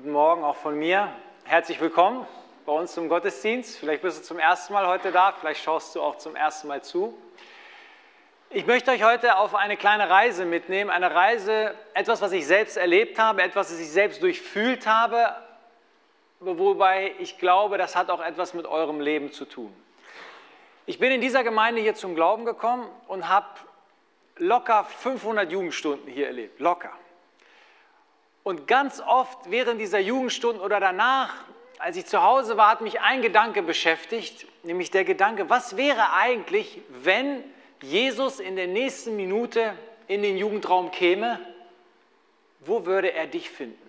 Guten Morgen auch von mir. Herzlich willkommen bei uns zum Gottesdienst. Vielleicht bist du zum ersten Mal heute da, vielleicht schaust du auch zum ersten Mal zu. Ich möchte euch heute auf eine kleine Reise mitnehmen. Eine Reise, etwas, was ich selbst erlebt habe, etwas, was ich selbst durchfühlt habe, wobei ich glaube, das hat auch etwas mit eurem Leben zu tun. Ich bin in dieser Gemeinde hier zum Glauben gekommen und habe locker 500 Jugendstunden hier erlebt, locker. Und ganz oft während dieser Jugendstunden oder danach, als ich zu Hause war, hat mich ein Gedanke beschäftigt, nämlich der Gedanke, was wäre eigentlich, wenn Jesus in der nächsten Minute in den Jugendraum käme, wo würde er dich finden?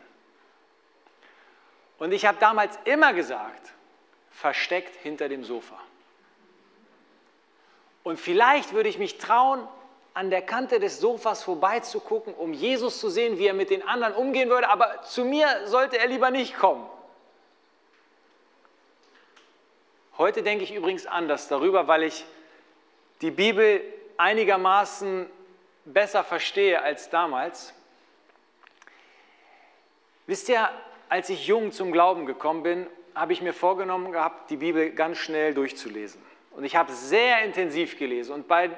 Und ich habe damals immer gesagt, versteckt hinter dem Sofa. Und vielleicht würde ich mich trauen, an der Kante des Sofas vorbeizugucken, um Jesus zu sehen, wie er mit den anderen umgehen würde, aber zu mir sollte er lieber nicht kommen. Heute denke ich übrigens anders darüber, weil ich die Bibel einigermaßen besser verstehe als damals. Wisst ihr, als ich jung zum Glauben gekommen bin, habe ich mir vorgenommen gehabt, die Bibel ganz schnell durchzulesen. Und ich habe sehr intensiv gelesen und bei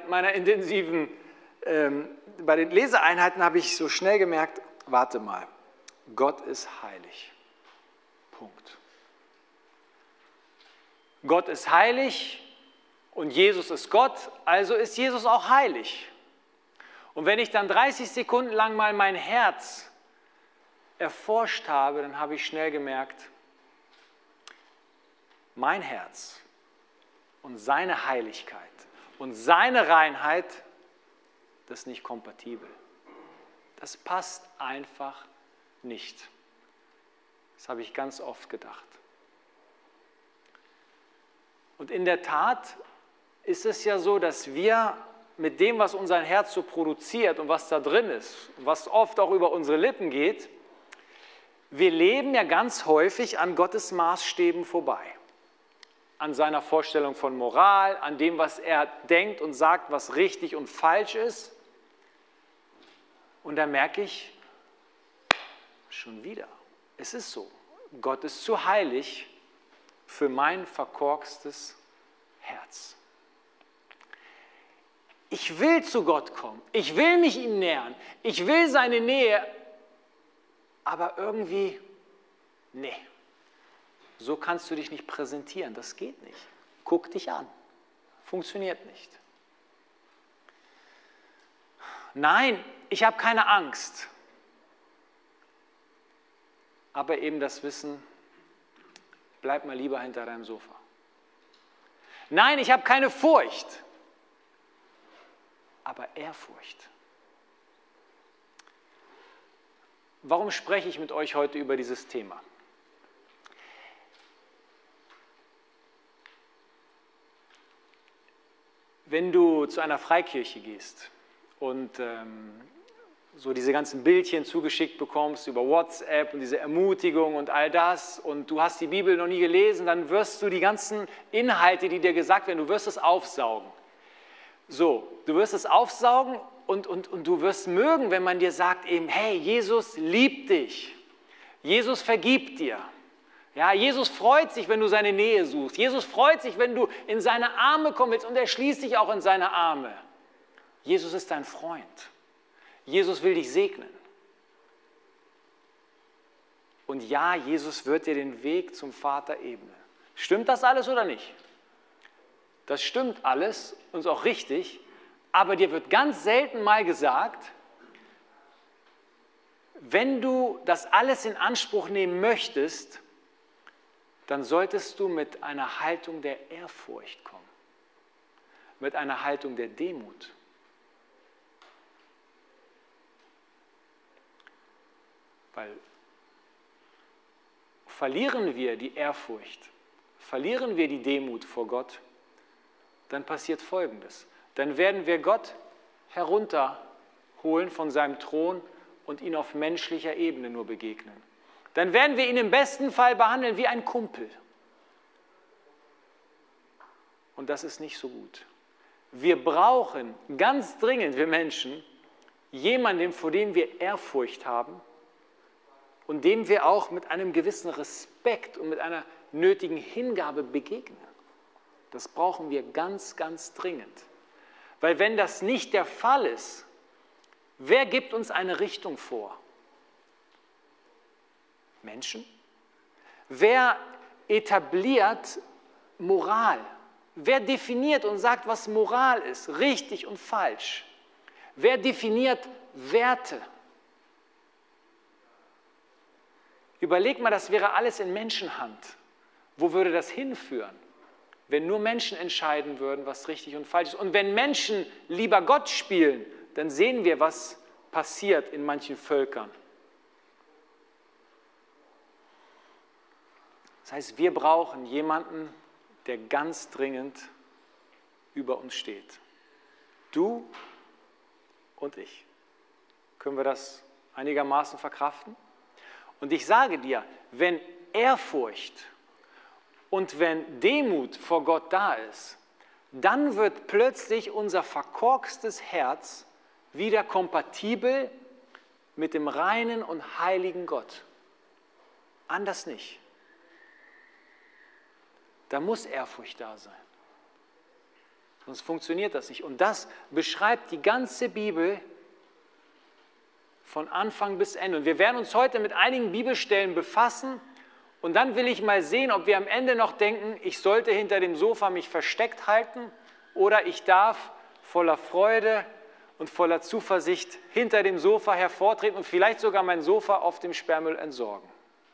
den Leseeinheiten habe ich so schnell gemerkt, warte mal, Gott ist heilig. Punkt. Gott ist heilig und Jesus ist Gott, also ist Jesus auch heilig. Und wenn ich dann 30 Sekunden lang mal mein Herz erforscht habe, dann habe ich schnell gemerkt, mein Herz und seine Heiligkeit und seine Reinheit, das ist nicht kompatibel. Das passt einfach nicht. Das habe ich ganz oft gedacht. Und in der Tat ist es ja so, dass wir mit dem, was unser Herz so produziert und was da drin ist, was oft auch über unsere Lippen geht, wir leben ja ganz häufig an Gottes Maßstäben vorbei. An seiner Vorstellung von Moral, an dem, was er denkt und sagt, was richtig und falsch ist. Und da merke ich, schon wieder, es ist so, Gott ist zu heilig für mein verkorkstes Herz. Ich will zu Gott kommen, ich will mich ihm nähern, ich will seine Nähe, aber irgendwie, nee, so kannst du dich nicht präsentieren, das geht nicht. Guck dich an, funktioniert nicht. Nein, ich habe keine Angst, aber eben das Wissen, bleib mal lieber hinter deinem Sofa. Nein, ich habe keine Furcht, aber Ehrfurcht. Warum spreche ich mit euch heute über dieses Thema? Wenn du zu einer Freikirche gehst und so diese ganzen Bildchen zugeschickt bekommst über WhatsApp und diese Ermutigung und all das und du hast die Bibel noch nie gelesen, dann wirst du die ganzen Inhalte, die dir gesagt werden, du wirst es aufsaugen. So, du wirst es aufsaugen und du wirst mögen, wenn man dir sagt eben, hey, Jesus liebt dich, Jesus vergibt dir. Ja, Jesus freut sich, wenn du seine Nähe suchst. Jesus freut sich, wenn du in seine Arme kommen willst und er schließt dich auch in seine Arme. Jesus ist dein Freund. Jesus will dich segnen. Und ja, Jesus wird dir den Weg zum Vater ebnen. Stimmt das alles oder nicht? Das stimmt alles und ist auch richtig, aber dir wird ganz selten mal gesagt, wenn du das alles in Anspruch nehmen möchtest, dann solltest du mit einer Haltung der Ehrfurcht kommen, mit einer Haltung der Demut. Weil verlieren wir die Ehrfurcht, verlieren wir die Demut vor Gott, dann passiert Folgendes. Dann werden wir Gott herunterholen von seinem Thron und ihn auf menschlicher Ebene nur begegnen. Dann werden wir ihn im besten Fall behandeln wie ein Kumpel. Und das ist nicht so gut. Wir brauchen ganz dringend, wir Menschen, jemanden, vor dem wir Ehrfurcht haben, und dem wir auch mit einem gewissen Respekt und mit einer nötigen Hingabe begegnen. Das brauchen wir ganz, ganz dringend. Weil wenn das nicht der Fall ist, wer gibt uns eine Richtung vor? Menschen? Wer etabliert Moral? Wer definiert und sagt, was Moral ist, richtig und falsch? Wer definiert Werte? Überleg mal, das wäre alles in Menschenhand. Wo würde das hinführen, wenn nur Menschen entscheiden würden, was richtig und falsch ist? Und wenn Menschen lieber Gott spielen, dann sehen wir, was passiert in manchen Völkern. Das heißt, wir brauchen jemanden, der ganz dringend über uns steht. Du und ich. Können wir das einigermaßen verkraften? Und ich sage dir, wenn Ehrfurcht und wenn Demut vor Gott da ist, dann wird plötzlich unser verkorkstes Herz wieder kompatibel mit dem reinen und heiligen Gott. Anders nicht. Da muss Ehrfurcht da sein. Sonst funktioniert das nicht. Und das beschreibt die ganze Bibel von Anfang bis Ende. Und wir werden uns heute mit einigen Bibelstellen befassen. Und dann will ich mal sehen, ob wir am Ende noch denken, ich sollte hinter dem Sofa mich versteckt halten oder ich darf voller Freude und voller Zuversicht hinter dem Sofa hervortreten und vielleicht sogar mein Sofa auf dem Sperrmüll entsorgen.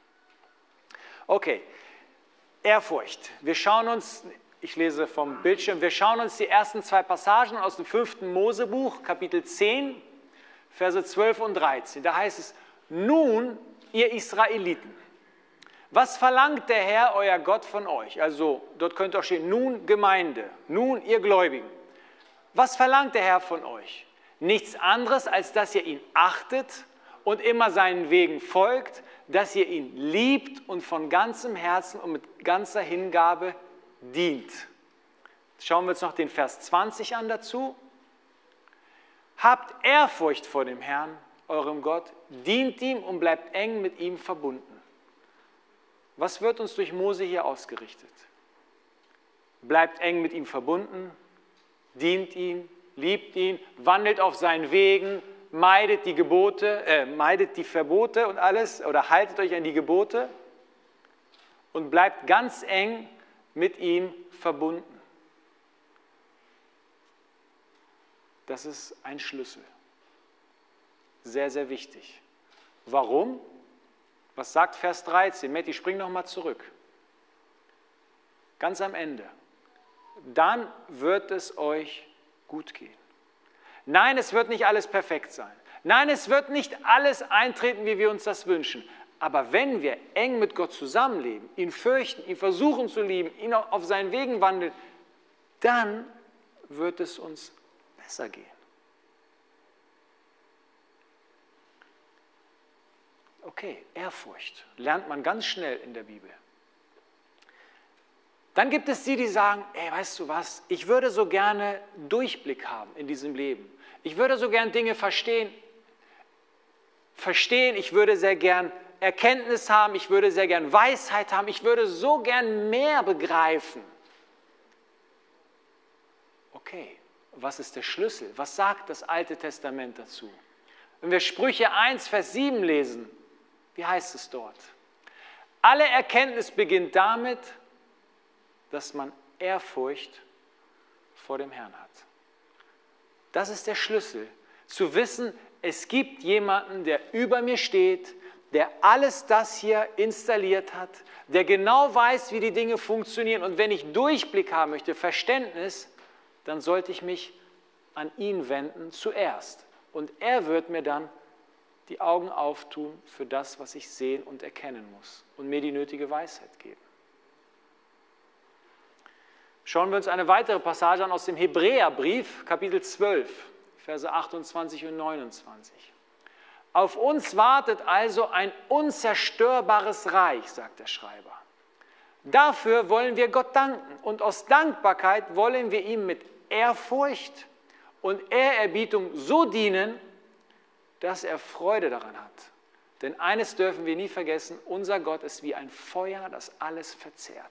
Okay. Ehrfurcht. Wir schauen uns, ich lese vom Bildschirm, wir schauen uns die ersten zwei Passagen aus dem 5. Mosebuch, Kapitel 10, Verse 12 und 13. Da heißt es, nun, ihr Israeliten, was verlangt der Herr, euer Gott, von euch? Also, dort könnte auch stehen, nun Gemeinde, nun ihr Gläubigen. Was verlangt der Herr von euch? Nichts anderes, als dass ihr ihn achtet und immer seinen Wegen folgt, dass ihr ihn liebt und von ganzem Herzen und mit ganzer Hingabe dient. Jetzt schauen wir uns noch den Vers 20 an dazu. Habt Ehrfurcht vor dem Herrn, eurem Gott, dient ihm und bleibt eng mit ihm verbunden. Was wird uns durch Mose hier ausgerichtet? Bleibt eng mit ihm verbunden, dient ihm, liebt ihn, wandelt auf seinen Wegen, meidet die Verbote und alles oder haltet euch an die Gebote und bleibt ganz eng mit ihm verbunden. Das ist ein Schlüssel. Sehr, sehr wichtig. Warum? Was sagt Vers 13? Matti, spring noch mal zurück. Ganz am Ende. Dann wird es euch gut gehen. Nein, es wird nicht alles perfekt sein. Nein, es wird nicht alles eintreten, wie wir uns das wünschen. Aber wenn wir eng mit Gott zusammenleben, ihn fürchten, ihn versuchen zu lieben, ihn auch auf seinen Wegen wandeln, dann wird es uns besser gehen. Okay, Ehrfurcht lernt man ganz schnell in der Bibel. Dann gibt es die, die sagen, ey, weißt du was, ich würde so gerne Durchblick haben in diesem Leben. Ich würde so gern Dinge verstehen, ich würde sehr gern Erkenntnis haben, ich würde sehr gern Weisheit haben, ich würde so gern mehr begreifen. Okay, was ist der Schlüssel? Was sagt das Alte Testament dazu? Wenn wir Sprüche 1, Vers 7 lesen, wie heißt es dort? Alle Erkenntnis beginnt damit, dass man Ehrfurcht vor dem Herrn hat. Das ist der Schlüssel, zu wissen, es gibt jemanden, der über mir steht, der alles das hier installiert hat, der genau weiß, wie die Dinge funktionieren. Und wenn ich Durchblick haben möchte, Verständnis, dann sollte ich mich an ihn wenden zuerst. Und er wird mir dann die Augen auftun für das, was ich sehen und erkennen muss und mir die nötige Weisheit geben. Schauen wir uns eine weitere Passage an aus dem Hebräerbrief, Kapitel 12, Verse 28 und 29. Auf uns wartet also ein unzerstörbares Reich, sagt der Schreiber. Dafür wollen wir Gott danken und aus Dankbarkeit wollen wir ihm mit Ehrfurcht und Ehrerbietung so dienen, dass er Freude daran hat, Denn eines dürfen wir nie vergessen, unser Gott ist wie ein Feuer, das alles verzehrt.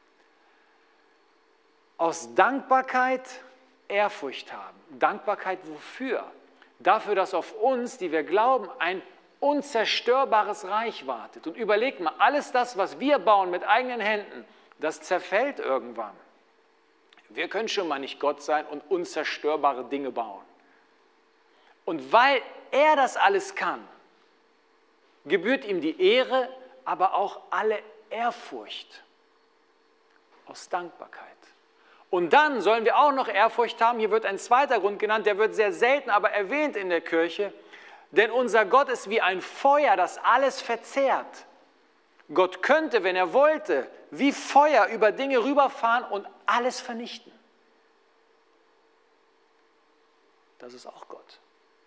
Aus Dankbarkeit Ehrfurcht haben. Dankbarkeit wofür? Dafür, dass auf uns, die wir glauben, ein unzerstörbares Reich wartet. Und überlegt mal, alles das, was wir bauen mit eigenen Händen, das zerfällt irgendwann. Wir können schon mal nicht Gott sein und unzerstörbare Dinge bauen. Und weil er das alles kann, gebührt ihm die Ehre, aber auch alle Ehrfurcht aus Dankbarkeit. Und dann sollen wir auch noch Ehrfurcht haben. Hier wird ein zweiter Grund genannt, der wird sehr selten aber erwähnt in der Kirche. Denn unser Gott ist wie ein Feuer, das alles verzehrt. Gott könnte, wenn er wollte, wie Feuer über Dinge rüberfahren und alles vernichten. Das ist auch Gott.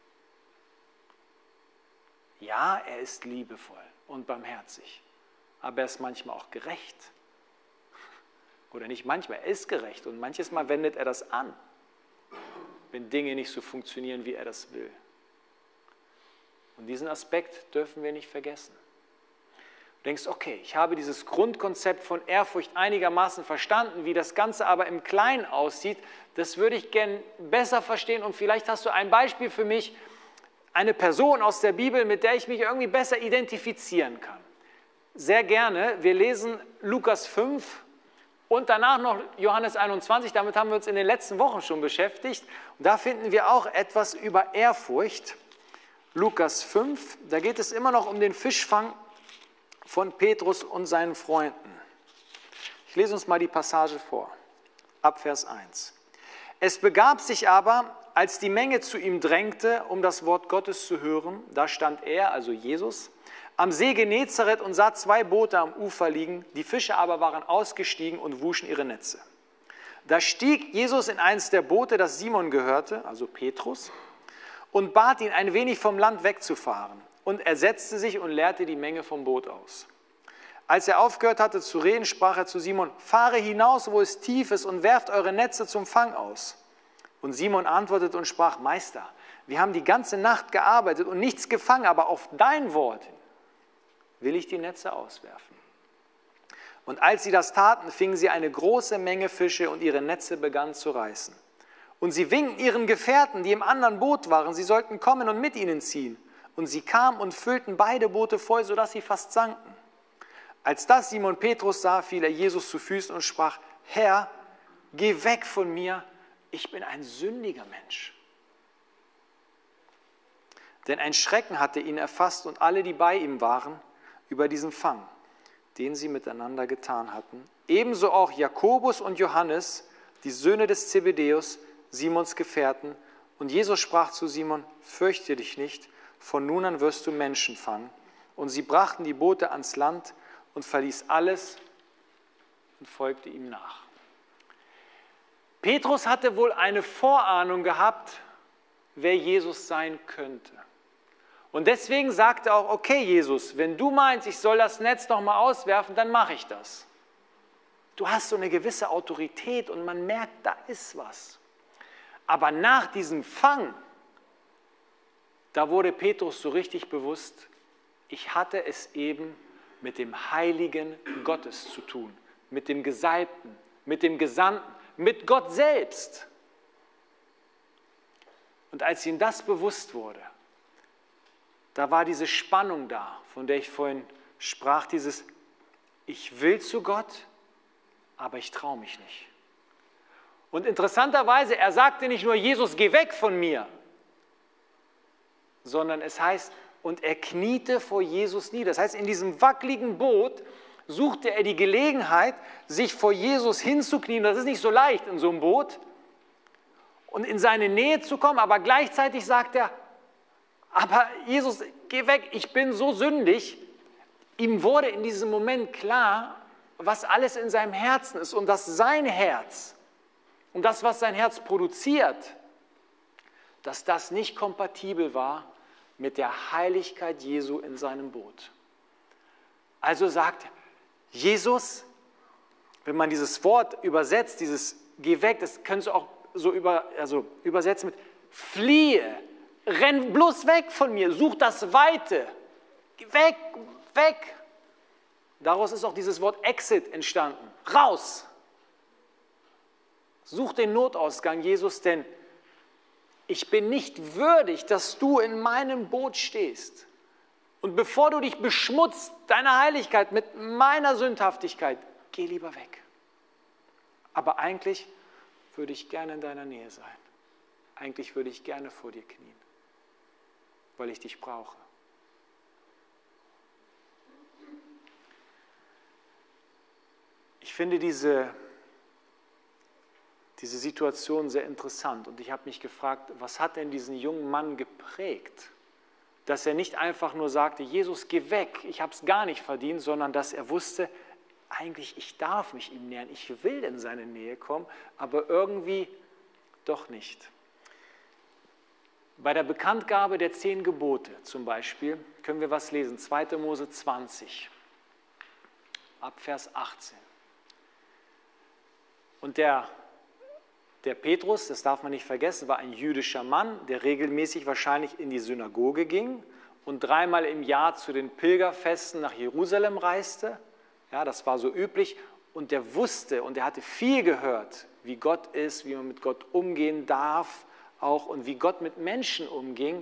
Ja, er ist liebevoll und barmherzig, aber er ist manchmal auch gerecht. Oder nicht manchmal, er ist gerecht und manches Mal wendet er das an, wenn Dinge nicht so funktionieren, wie er das will. Und diesen Aspekt dürfen wir nicht vergessen. Du denkst, okay, ich habe dieses Grundkonzept von Ehrfurcht einigermaßen verstanden, wie das Ganze aber im Kleinen aussieht, das würde ich gern besser verstehen und vielleicht hast du ein Beispiel für mich, eine Person aus der Bibel, mit der ich mich irgendwie besser identifizieren kann. Sehr gerne, wir lesen Lukas 5 und danach noch Johannes 21, damit haben wir uns in den letzten Wochen schon beschäftigt. Und da finden wir auch etwas über Ehrfurcht. Lukas 5, da geht es immer noch um den Fischfang von Petrus und seinen Freunden. Ich lese uns mal die Passage vor, ab Vers 1. Es begab sich aber, als die Menge zu ihm drängte, um das Wort Gottes zu hören, da stand er, also Jesus, am See Genezareth und sah 2 Boote am Ufer liegen, die Fischer aber waren ausgestiegen und wuschen ihre Netze. Da stieg Jesus in eines der Boote, das Simon gehörte, also Petrus, und bat ihn, ein wenig vom Land wegzufahren. Und er setzte sich und leerte die Menge vom Boot aus. Als er aufgehört hatte zu reden, sprach er zu Simon, fahre hinaus, wo es tief ist, und werft eure Netze zum Fang aus. Und Simon antwortete und sprach, Meister, wir haben die ganze Nacht gearbeitet und nichts gefangen, aber auf dein Wort hin will ich die Netze auswerfen. Und als sie das taten, fingen sie eine große Menge Fische und ihre Netze begannen zu reißen. Und sie winkten ihren Gefährten, die im anderen Boot waren, sie sollten kommen und mit ihnen ziehen. Und sie kamen und füllten beide Boote voll, sodass sie fast sanken. Als das Simon Petrus sah, fiel er Jesus zu Füßen und sprach, Herr, geh weg von mir, ich bin ein sündiger Mensch. Denn ein Schrecken hatte ihn erfasst und alle, die bei ihm waren, über diesen Fang, den sie miteinander getan hatten. Ebenso auch Jakobus und Johannes, die Söhne des Zebedäus, Simons Gefährten. Und Jesus sprach zu Simon, fürchte dich nicht, von nun an wirst du Menschen fangen. Und sie brachten die Boote ans Land und verließ alles und folgte ihm nach. Petrus hatte wohl eine Vorahnung gehabt, wer Jesus sein könnte. Und deswegen sagte er auch, okay Jesus, wenn du meinst, ich soll das Netz noch mal auswerfen, dann mache ich das. Du hast so eine gewisse Autorität und man merkt, da ist was. Aber nach diesem Fang, da wurde Petrus so richtig bewusst, ich hatte es eben mit dem Heiligen Gottes zu tun, mit dem Gesalbten, mit dem Gesandten, mit Gott selbst. Und als ihm das bewusst wurde, da war diese Spannung da, von der ich vorhin sprach, dieses, ich will zu Gott, aber ich traue mich nicht. Und interessanterweise, er sagte nicht nur, Jesus, geh weg von mir, sondern es heißt, und er kniete vor Jesus nieder. Das heißt, in diesem wackeligen Boot suchte er die Gelegenheit, sich vor Jesus hinzuknien. Das ist nicht so leicht in so einem Boot. Und in seine Nähe zu kommen, aber gleichzeitig sagt er, aber Jesus, geh weg, ich bin so sündig. Ihm wurde in diesem Moment klar, was alles in seinem Herzen ist und dass sein Herz und das, was sein Herz produziert, dass das nicht kompatibel war mit der Heiligkeit Jesu in seinem Boot. Also sagt Jesus, wenn man dieses Wort übersetzt, dieses geh weg, das könntest du auch so übersetzen mit fliehe, renn bloß weg von mir, such das Weite. weg, weg. Daraus ist auch dieses Wort Exit entstanden. Raus. Such den Notausgang, Jesus, denn ich bin nicht würdig, dass du in meinem Boot stehst. Und bevor du dich beschmutzt, deine Heiligkeit mit meiner Sündhaftigkeit, geh lieber weg. Aber eigentlich würde ich gerne in deiner Nähe sein. Eigentlich würde ich gerne vor dir knien, weil ich dich brauche. Ich finde diese Situation sehr interessant und ich habe mich gefragt, was hat denn diesen jungen Mann geprägt, dass er nicht einfach nur sagte, Jesus, geh weg, ich habe es gar nicht verdient, sondern dass er wusste, eigentlich, ich darf mich ihm nähern, ich will in seine Nähe kommen, aber irgendwie doch nicht. Bei der Bekanntgabe der 10 Gebote zum Beispiel können wir was lesen, 2. Mose 20, ab Vers 18. Und der Petrus, das darf man nicht vergessen, war ein jüdischer Mann, der regelmäßig wahrscheinlich in die Synagoge ging und 3-mal im Jahr zu den Pilgerfesten nach Jerusalem reiste. Ja, das war so üblich. Und der wusste und er hatte viel gehört, wie Gott ist, wie man mit Gott umgehen darf auch und wie Gott mit Menschen umging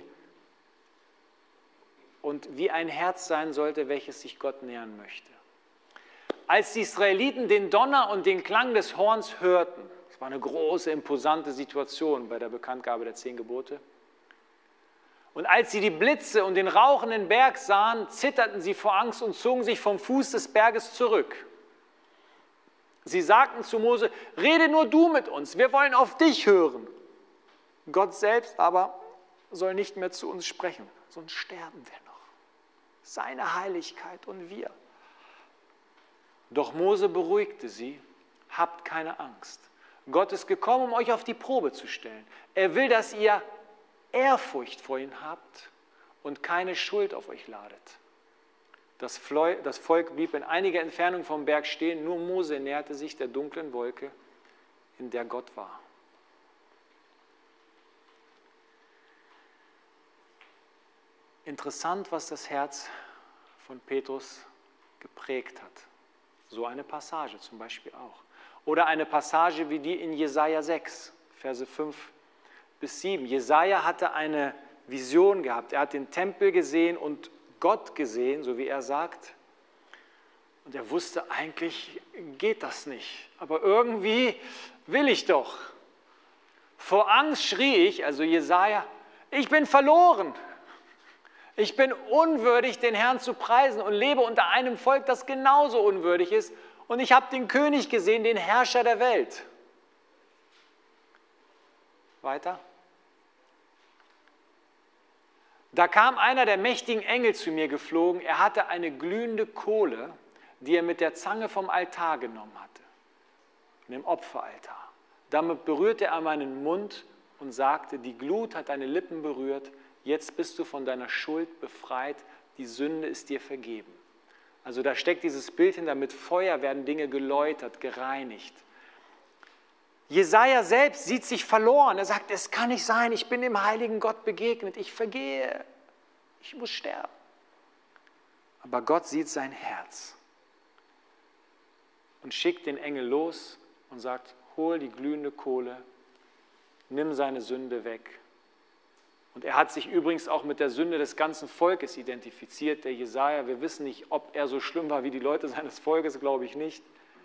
und wie ein Herz sein sollte, welches sich Gott nähern möchte. Als die Israeliten den Donner und den Klang des Horns hörten, das war eine große, imposante Situation bei der Bekanntgabe der 10 Gebote, und als sie die Blitze und den rauchenden Berg sahen, zitterten sie vor Angst und zogen sich vom Fuß des Berges zurück. Sie sagten zu Mose, rede nur du mit uns, wir wollen auf dich hören. Gott selbst aber soll nicht mehr zu uns sprechen, sonst sterben wir noch. Seine Heiligkeit und wir. Doch Mose beruhigte sie, habt keine Angst. Gott ist gekommen, um euch auf die Probe zu stellen. Er will, dass ihr Ehrfurcht vor ihm habt und keine Schuld auf euch ladet. Das Volk blieb in einiger Entfernung vom Berg stehen, nur Mose näherte sich der dunklen Wolke, in der Gott war. Interessant, was das Herz von Petrus geprägt hat. So eine Passage zum Beispiel auch. Oder eine Passage wie die in Jesaja 6, Verse 5 bis 7. Jesaja hatte eine Vision gehabt. Er hat den Tempel gesehen und Gott gesehen, so wie er sagt. Und er wusste, eigentlich geht das nicht. Aber irgendwie will ich doch. Vor Angst schrie ich, also Jesaja, ich bin verloren. Ich bin unwürdig, den Herrn zu preisen und lebe unter einem Volk, das genauso unwürdig ist. Und ich habe den König gesehen, den Herrscher der Welt. Weiter. Da kam einer der mächtigen Engel zu mir geflogen. Er hatte eine glühende Kohle, die er mit der Zange vom Altar genommen hatte, von dem Opferaltar. Damit berührte er meinen Mund und sagte, die Glut hat deine Lippen berührt, jetzt bist du von deiner Schuld befreit, die Sünde ist dir vergeben. Also da steckt dieses Bild hinter, mit Feuer werden Dinge geläutert, gereinigt. Jesaja selbst sieht sich verloren. Er sagt, es kann nicht sein, ich bin dem heiligen Gott begegnet, ich vergehe, ich muss sterben. Aber Gott sieht sein Herz und schickt den Engel los und sagt, hol die glühende Kohle, nimm seine Sünde weg. Und er hat sich übrigens auch mit der Sünde des ganzen Volkes identifiziert, der Jesaja. Wir wissen nicht, ob er so schlimm war wie die Leute seines Volkes, glaube ich nicht.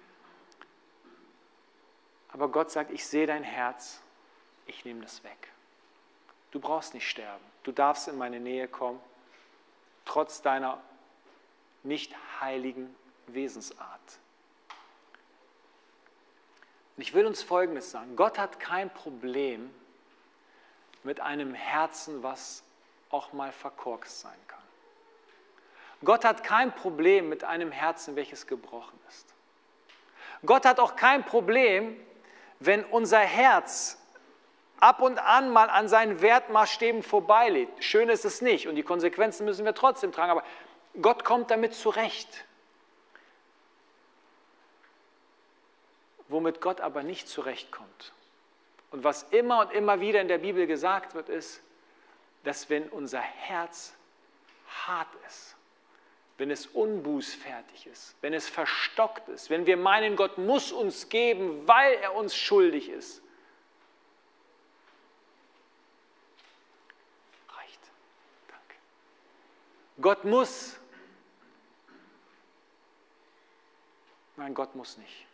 Aber Gott sagt, ich sehe dein Herz, ich nehme das weg. Du brauchst nicht sterben, du darfst in meine Nähe kommen, trotz deiner nicht heiligen Wesensart. Und ich will uns Folgendes sagen, Gott hat kein Problem mit einem Herzen, was auch mal verkorkst sein kann. Gott hat kein Problem mit einem Herzen, welches gebrochen ist. Gott hat auch kein Problem, wenn unser Herz ab und an mal an seinen Wertmaßstäben vorbeilebt. Schön ist es nicht und die Konsequenzen müssen wir trotzdem tragen, aber Gott kommt damit zurecht. Womit Gott aber nicht zurechtkommt und was immer und immer wieder in der Bibel gesagt wird, ist, dass wenn unser Herz hart ist wenn es unbußfertig ist, wenn es verstockt ist, wenn wir meinen, Gott muss uns geben, weil er uns schuldig ist. Reicht. Danke. Gott muss. Nein, Gott muss nicht.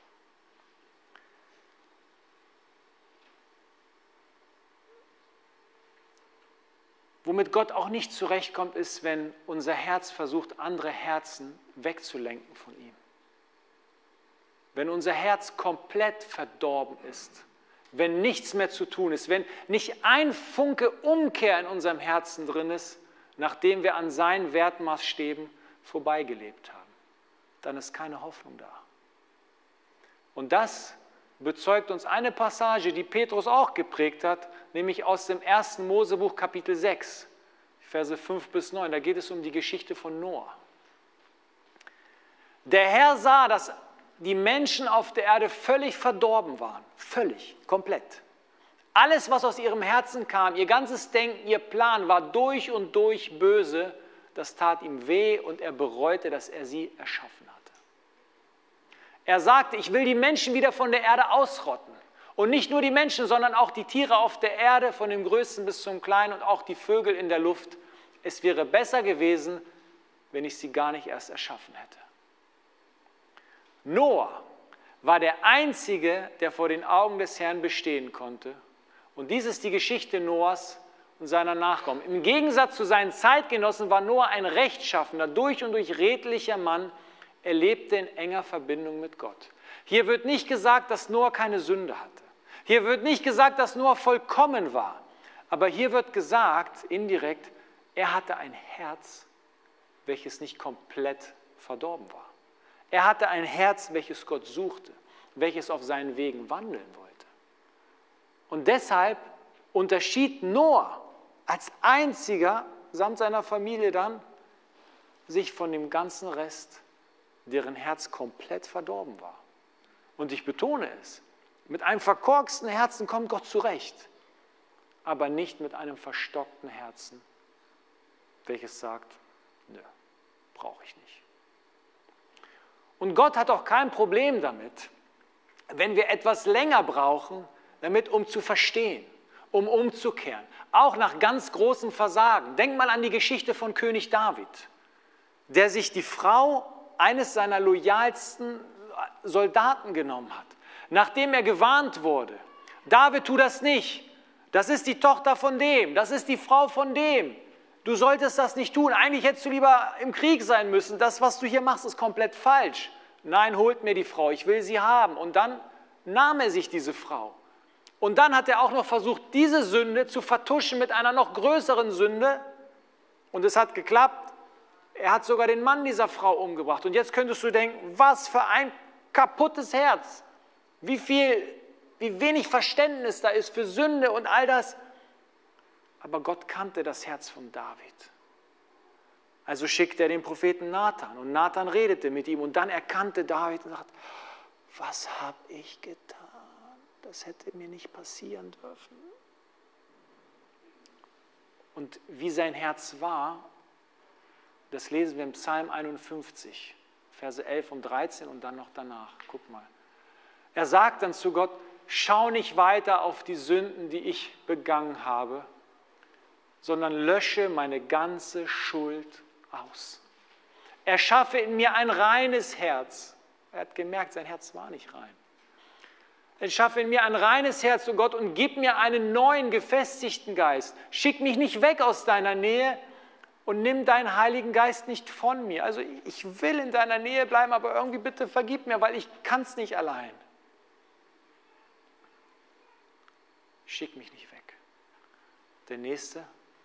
Womit Gott auch nicht zurechtkommt, ist, wenn unser Herz versucht, andere Herzen wegzulenken von ihm. Wenn unser Herz komplett verdorben ist, wenn nichts mehr zu tun ist, wenn nicht ein Funke Umkehr in unserem Herzen drin ist, nachdem wir an seinen Wertmaßstäben vorbeigelebt haben, dann ist keine Hoffnung da. Und das bezeugt uns eine Passage, die Petrus auch geprägt hat, nämlich aus dem 1. Mosebuch Kapitel 6, Verse 5 bis 9. Da geht es um die Geschichte von Noah. Der Herr sah, dass die Menschen auf der Erde völlig verdorben waren, völlig, komplett. Alles, was aus ihrem Herzen kam, ihr ganzes Denken, ihr Plan war durch und durch böse. Das tat ihm weh und er bereute, dass er sie erschaffen hatte. Er sagte, ich will die Menschen wieder von der Erde ausrotten. Und nicht nur die Menschen, sondern auch die Tiere auf der Erde, von dem Größten bis zum Kleinen und auch die Vögel in der Luft. Es wäre besser gewesen, wenn ich sie gar nicht erst erschaffen hätte. Noah war der Einzige, der vor den Augen des Herrn bestehen konnte. Und dies ist die Geschichte Noahs und seiner Nachkommen. Im Gegensatz zu seinen Zeitgenossen war Noah ein rechtschaffener, durch und durch redlicher Mann. Er lebte in enger Verbindung mit Gott. Hier wird nicht gesagt, dass Noah keine Sünde hatte. Hier wird nicht gesagt, dass Noah vollkommen war. Aber hier wird gesagt, indirekt, er hatte ein Herz, welches nicht komplett verdorben war. Er hatte ein Herz, welches Gott suchte, welches auf seinen Wegen wandeln wollte. Und deshalb unterschied Noah als einziger, samt seiner Familie dann, sich von dem ganzen Rest, deren Herz komplett verdorben war. Und ich betone es, mit einem verkorksten Herzen kommt Gott zurecht, aber nicht mit einem verstockten Herzen, welches sagt, nö, brauche ich nicht. Und Gott hat auch kein Problem damit, wenn wir etwas länger brauchen, um zu verstehen, um umzukehren, auch nach ganz großem Versagen. Denk mal an die Geschichte von König David, der sich die Frau eines seiner loyalsten Soldaten genommen hat, nachdem er gewarnt wurde. David, tu das nicht. Das ist die Tochter von dem, das ist die Frau von dem. Du solltest das nicht tun. Eigentlich hättest du lieber im Krieg sein müssen. Das, was du hier machst, ist komplett falsch. Nein, holt mir die Frau, ich will sie haben. Und dann nahm er sich diese Frau. Und dann hat er auch noch versucht, diese Sünde zu vertuschen mit einer noch größeren Sünde. Und es hat geklappt. Er hat sogar den Mann dieser Frau umgebracht. Und jetzt könntest du denken, was für ein kaputtes Herz. Wie wenig Verständnis da ist für Sünde und all das. Aber Gott kannte das Herz von David. Also schickte er den Propheten Nathan. Und Nathan redete mit ihm. Und dann erkannte David und sagte, was habe ich getan? Das hätte mir nicht passieren dürfen. Und wie sein Herz war, das lesen wir im Psalm 51, Verse 11 und 13 und dann noch danach. Guck mal. Er sagt dann zu Gott, schau nicht weiter auf die Sünden, die ich begangen habe, sondern lösche meine ganze Schuld aus. Erschaffe in mir ein reines Herz. Er hat gemerkt, sein Herz war nicht rein. Erschaffe in mir ein reines Herz, oh Gott, und gib mir einen neuen, gefestigten Geist. Schick mich nicht weg aus deiner Nähe und nimm deinen Heiligen Geist nicht von mir. Also ich will in deiner Nähe bleiben, aber irgendwie bitte vergib mir, weil ich kann es nicht allein. Schick mich nicht weg. Der nächste.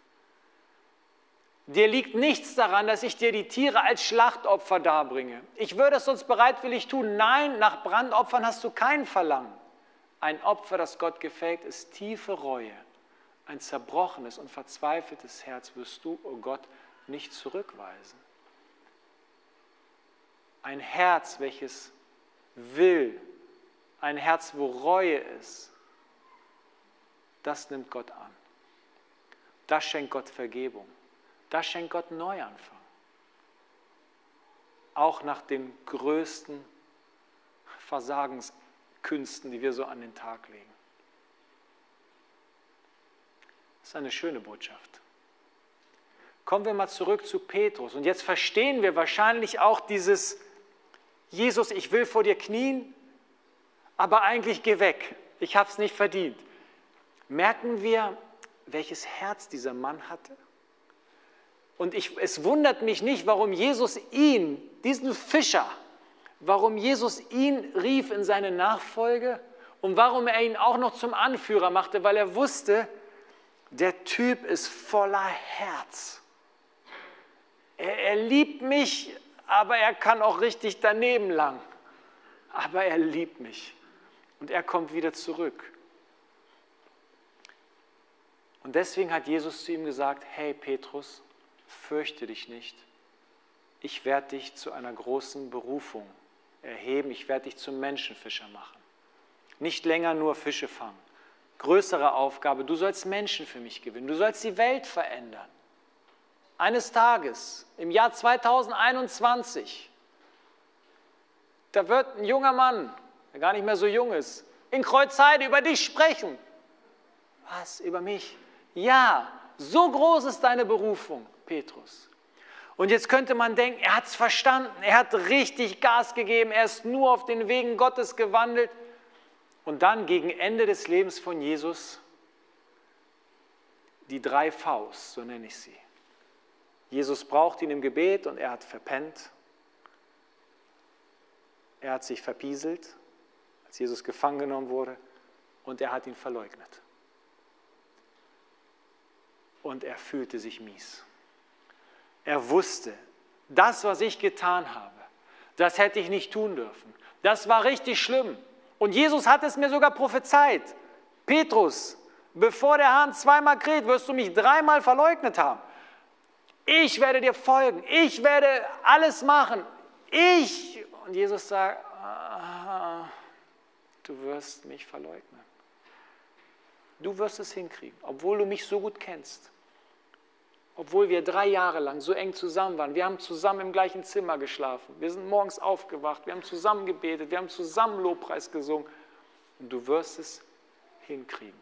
Dir liegt nichts daran, dass ich dir die Tiere als Schlachtopfer darbringe. Ich würde es sonst bereitwillig tun. Nein, nach Brandopfern hast du kein Verlangen. Ein Opfer, das Gott gefällt, ist tiefe Reue. Ein zerbrochenes und verzweifeltes Herz wirst du, oh Gott, nicht zurückweisen. Ein Herz, welches will, ein Herz, wo Reue ist, das nimmt Gott an. Das schenkt Gott Vergebung. Das schenkt Gott Neuanfang. auch nach den größten Versagenskünsten, die wir so an den Tag legen. Das ist eine schöne Botschaft. Kommen wir mal zurück zu Petrus. Und jetzt verstehen wir wahrscheinlich auch dieses: Jesus, ich will vor dir knien, aber eigentlich geh weg. Ich habe es nicht verdient. Merken wir, welches Herz dieser Mann hatte? Und es wundert mich nicht, warum Jesus ihn, diesen Fischer, warum Jesus ihn rief in seine Nachfolge und warum er ihn auch noch zum Anführer machte, weil er wusste, der Typ ist voller Herz. Er liebt mich, aber er kann auch richtig daneben lang. Aber er liebt mich und er kommt wieder zurück. Und deswegen hat Jesus zu ihm gesagt: Hey Petrus, fürchte dich nicht. Ich werde dich zu einer großen Berufung erheben. Ich werde dich zum Menschenfischer machen. Nicht länger nur Fische fangen. Größere Aufgabe, du sollst Menschen für mich gewinnen. Du sollst die Welt verändern. Eines Tages, im Jahr 2021, da wird ein junger Mann, der gar nicht mehr so jung ist, in Kreuzheide über dich sprechen. Was? Über mich? Ja, so groß ist deine Berufung, Petrus. Und jetzt könnte man denken, er hat es verstanden, er hat richtig Gas gegeben, er ist nur auf den Wegen Gottes gewandelt. Und dann gegen Ende des Lebens von Jesus die 3 Vs, so nenne ich sie. Jesus braucht ihn im Gebet und er hat verpennt. Er hat sich verpieselt, als Jesus gefangen genommen wurde, und er hat ihn verleugnet. Und er fühlte sich mies. Er wusste, das, was ich getan habe, das hätte ich nicht tun dürfen. Das war richtig schlimm. Und Jesus hat es mir sogar prophezeit. Petrus, bevor der Hahn 2-mal kräht, wirst du mich 3-mal verleugnet haben. Ich werde dir folgen. Ich werde alles machen. Und Jesus sagt, du wirst mich verleugnen. Du wirst es hinkriegen, obwohl du mich so gut kennst. Obwohl wir 3 Jahre lang so eng zusammen waren. Wir haben zusammen im gleichen Zimmer geschlafen. Wir sind morgens aufgewacht. Wir haben zusammen gebetet. Wir haben zusammen Lobpreis gesungen. Und du wirst es hinkriegen.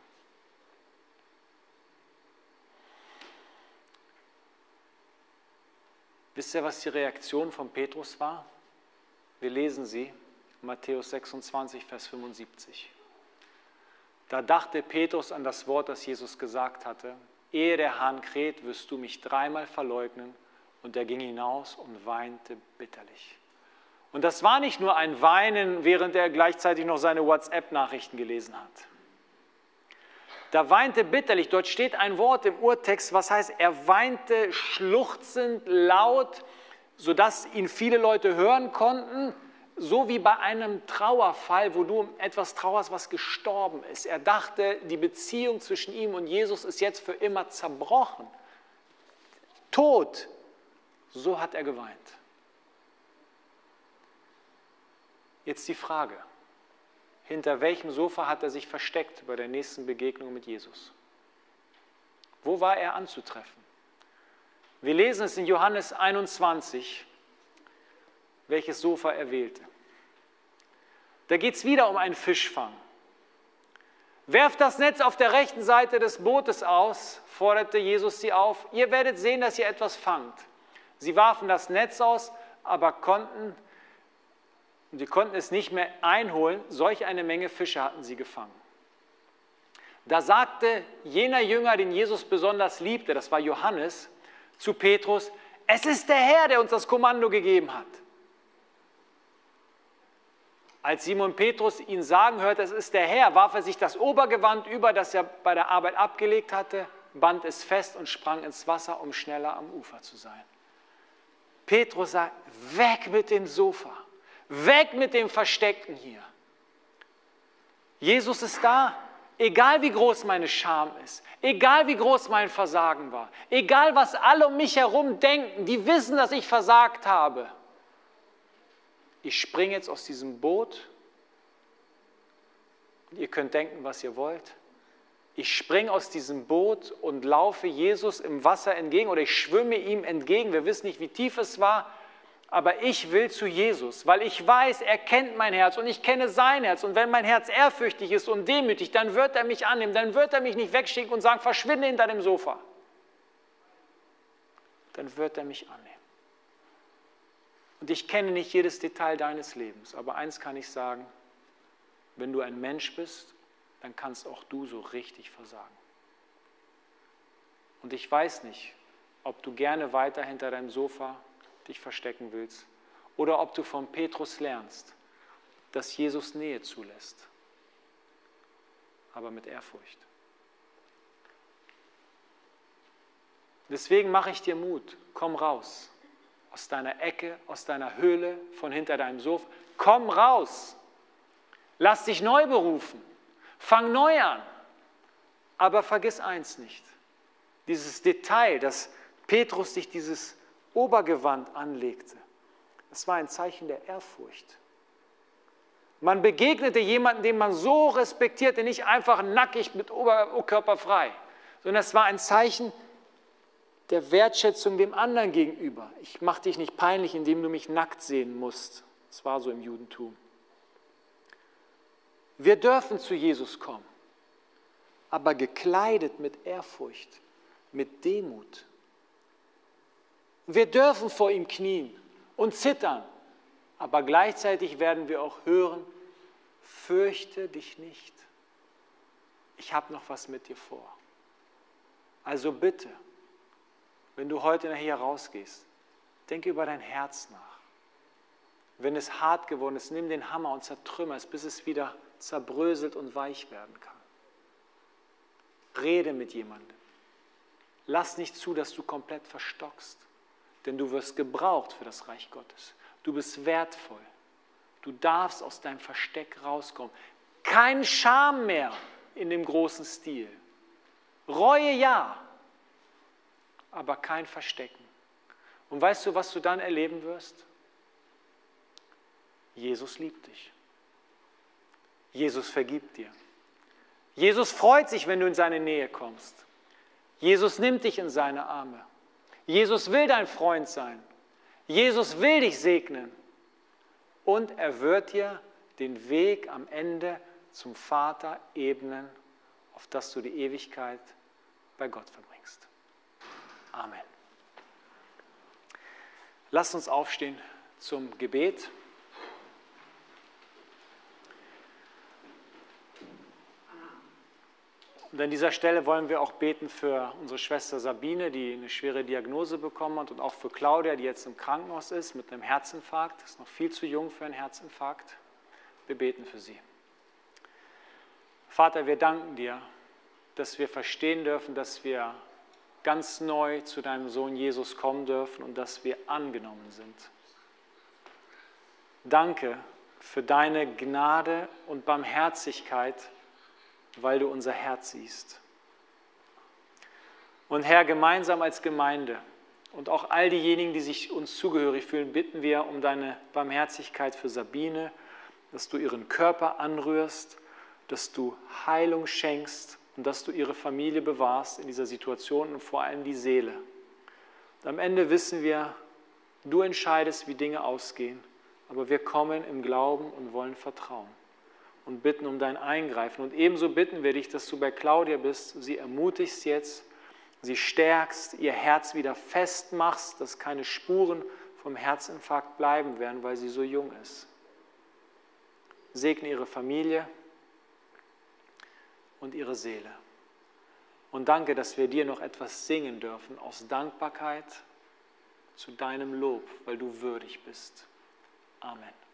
Wisst ihr, was die Reaktion von Petrus war? Wir lesen sie, Matthäus 26, Vers 75. Da dachte Petrus an das Wort, das Jesus gesagt hatte: Ehe der Hahn kräht, wirst du mich 3-mal verleugnen. Und er ging hinaus und weinte bitterlich. Und das war nicht nur ein Weinen, während er gleichzeitig noch seine WhatsApp-Nachrichten gelesen hat. Da weinte bitterlich, dort steht ein Wort im Urtext, was heißt, er weinte schluchzend, laut, sodass ihn viele Leute hören konnten, so wie bei einem Trauerfall, wo du um etwas trauerst, was gestorben ist. Er dachte, die Beziehung zwischen ihm und Jesus ist jetzt für immer zerbrochen. Tot. So hat er geweint. Jetzt die Frage: Hinter welchem Sofa hat er sich versteckt bei der nächsten Begegnung mit Jesus? Wo war er anzutreffen? Wir lesen es in Johannes 21, welches Sofa er wählte. Da geht es wieder um einen Fischfang. Werft das Netz auf der rechten Seite des Bootes aus, forderte Jesus sie auf. Ihr werdet sehen, dass ihr etwas fangt. Sie warfen das Netz aus, aber sie konnten es nicht mehr einholen. Solch eine Menge Fische hatten sie gefangen. Da sagte jener Jünger, den Jesus besonders liebte, das war Johannes, zu Petrus: Es ist der Herr, der uns das Kommando gegeben hat. Als Simon Petrus ihn sagen hörte, es ist der Herr, warf er sich das Obergewand über, das er bei der Arbeit abgelegt hatte, band es fest und sprang ins Wasser, um schneller am Ufer zu sein. Petrus sagt: Weg mit dem Sofa, weg mit dem Versteckten hier. Jesus ist da, egal wie groß meine Scham ist, egal wie groß mein Versagen war, egal was alle um mich herum denken, die wissen, dass ich versagt habe. Ich springe jetzt aus diesem Boot und ihr könnt denken, was ihr wollt. Ich springe aus diesem Boot und laufe Jesus im Wasser entgegen oder ich schwimme ihm entgegen. Wir wissen nicht, wie tief es war, Aber ich will zu Jesus, weil ich weiß, er kennt mein Herz und ich kenne sein Herz. Und wenn mein Herz ehrfürchtig ist und demütig, dann wird er mich annehmen. Dann wird er mich nicht wegschicken und sagen, verschwinde hinter dem Sofa. Dann wird er mich annehmen. Und ich kenne nicht jedes Detail deines Lebens, aber eins kann ich sagen, wenn du ein Mensch bist, dann kannst auch du so richtig versagen. Und ich weiß nicht, ob du gerne weiter hinter deinem Sofa dich verstecken willst oder ob du von Petrus lernst, dass Jesus Nähe zulässt, aber mit Ehrfurcht. Deswegen mache ich dir Mut, komm raus aus deiner Ecke, aus deiner Höhle, von hinter deinem Sofa. Komm raus, lass dich neu berufen, fang neu an, aber vergiss eins nicht, dieses Detail, dass Petrus sich dieses Obergewand anlegte, das war ein Zeichen der Ehrfurcht. Man begegnete jemandem, den man so respektierte, nicht einfach nackig mit Oberkörper frei, sondern es war ein Zeichen der Wertschätzung dem anderen gegenüber. Ich mache dich nicht peinlich, indem du mich nackt sehen musst. Das war so im Judentum. Wir dürfen zu Jesus kommen, aber gekleidet mit Ehrfurcht, mit Demut. Wir dürfen vor ihm knien und zittern, aber gleichzeitig werden wir auch hören, fürchte dich nicht. Ich habe noch was mit dir vor. Also bitte, wenn du heute nachher rausgehst, denke über dein Herz nach. Wenn es hart geworden ist, nimm den Hammer und zertrümmer es, bis es wieder zerbröselt und weich werden kann. Rede mit jemandem. Lass nicht zu, dass du komplett verstockst, denn du wirst gebraucht für das Reich Gottes. Du bist wertvoll. Du darfst aus deinem Versteck rauskommen. Kein Scham mehr in dem großen Stil. Reue ja, aber kein Verstecken. Und weißt du, was du dann erleben wirst? Jesus liebt dich. Jesus vergibt dir. Jesus freut sich, wenn du in seine Nähe kommst. Jesus nimmt dich in seine Arme. Jesus will dein Freund sein. Jesus will dich segnen. Und er wird dir den Weg am Ende zum Vater ebnen, auf dass du die Ewigkeit bei Gott verbringst. Amen. Lasst uns aufstehen zum Gebet. Und an dieser Stelle wollen wir auch beten für unsere Schwester Sabine, die eine schwere Diagnose bekommen hat, und auch für Claudia, die jetzt im Krankenhaus ist mit einem Herzinfarkt. Ist noch viel zu jung für einen Herzinfarkt. Wir beten für sie. Vater, wir danken dir, dass wir verstehen dürfen, dass wir ganz neu zu deinem Sohn Jesus kommen dürfen und dass wir angenommen sind. Danke für deine Gnade und Barmherzigkeit, weil du unser Herz siehst. Und Herr, gemeinsam als Gemeinde und auch all diejenigen, die sich uns zugehörig fühlen, bitten wir um deine Barmherzigkeit für Sabine, dass du ihren Körper anrührst, dass du Heilung schenkst und dass du ihre Familie bewahrst in dieser Situation und vor allem die Seele. Und am Ende wissen wir, du entscheidest, wie Dinge ausgehen, aber wir kommen im Glauben und wollen vertrauen und bitten um dein Eingreifen. Und ebenso bitten wir dich, dass du bei Claudia bist, sie ermutigst jetzt, sie stärkst, ihr Herz wieder festmachst, dass keine Spuren vom Herzinfarkt bleiben werden, weil sie so jung ist. Segne ihre Familie und ihre Seele. Und danke, dass wir dir noch etwas singen dürfen aus Dankbarkeit zu deinem Lob, weil du würdig bist. Amen.